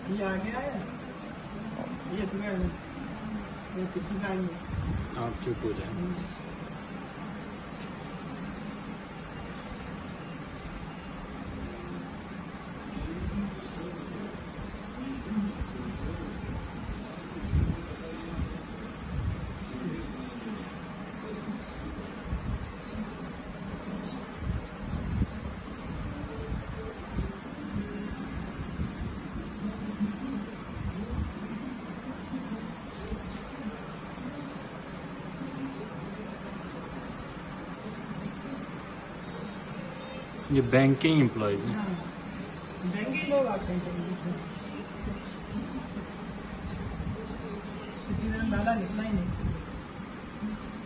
ये आगे आया, ये पूरा ये कितनी आएंगे। आप चुप हो जाए। ये बैंक के ही एम्प्लॉयज हैं। हाँ, बैंक के लोग आते हैं कहीं से। डाला निकला ही नहीं।